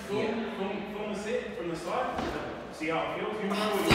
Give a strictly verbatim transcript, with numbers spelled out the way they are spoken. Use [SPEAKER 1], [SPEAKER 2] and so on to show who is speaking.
[SPEAKER 1] Film,
[SPEAKER 2] Yeah.
[SPEAKER 1] film, film the set from the side. See how it feels. You know what you